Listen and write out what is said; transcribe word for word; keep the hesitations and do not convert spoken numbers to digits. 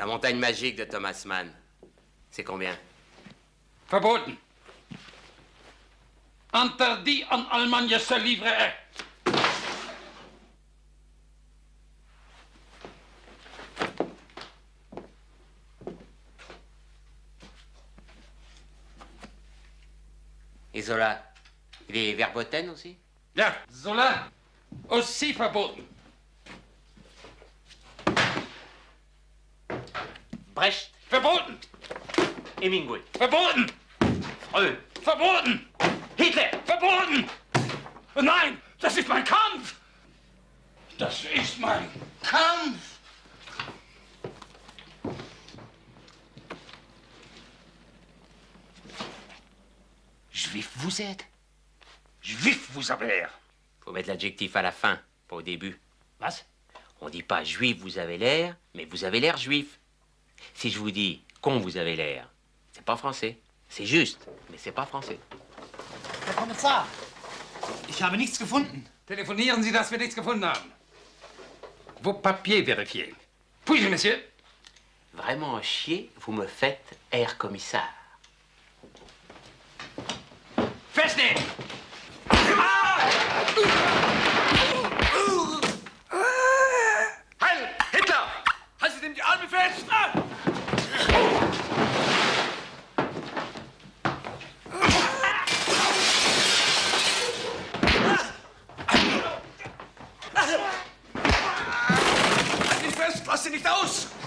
La montagne magique de Thomas Mann. C'est combien? Verboten. Interdit en Allemagne se livrer. Et Zola, il est verboten aussi? Ja, Zola aussi verboten. Brecht? Verboten. Hemingway? Verboten. Freud? Verboten. Hitler? Verboten. Nein, das ist mein Kampf. Das ist mein Kampf. Juif vous êtes? Juif vous avez l'air. Faut mettre l'adjectif à la fin, pas au début. Was? On dit pas juif vous avez l'air, mais vous avez l'air juif. Si je vous dis con vous avez l'air, c'est pas français. C'est juste, mais c'est pas français. Herr Kommissar, ich habe nichts gefunden. Telefonieren Sie, dass wir nichts gefunden haben. Vos papiers vérifiés. Puis-je, monsieur? Vraiment chier, vous me faites, Herr Kommissar. Festnehmen! Ah! Heil! Hitler! Haltet ihm die Arme fest! Ah! Halt ihn fest! Lass ihn nicht aus!